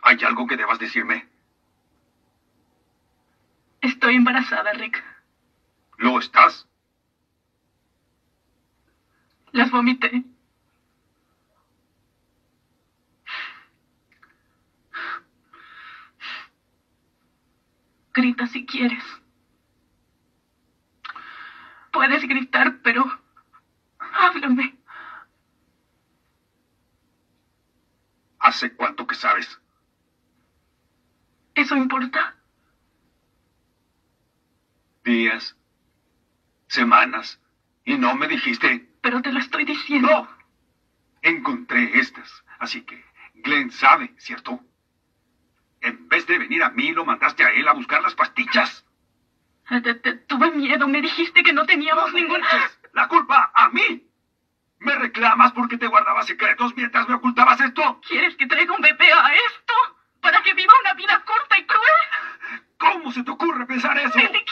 ¿Hay algo que debas decirme? Estoy embarazada, Rick. ¿Lo estás? Las vomité. Grita si quieres. Puedes gritar, pero háblame. ¿Hace cuánto que sabes? ¿Eso importa? Días, semanas, y no me dijiste. Pero te lo estoy diciendo. ¡No! Encontré estas, así que Glenn sabe, ¿cierto? En vez de venir a mí, lo mandaste a él a buscar las pastillas. Tuve miedo, me dijiste que no teníamos ninguna... ¡La culpa a mí! ¿Me reclamas porque te guardabas secretos mientras me ocultabas esto? ¿Quieres que traiga un bebé a esto? ¿Para que viva una vida corta y cruel? ¿Cómo se te ocurre pensar eso? ¿De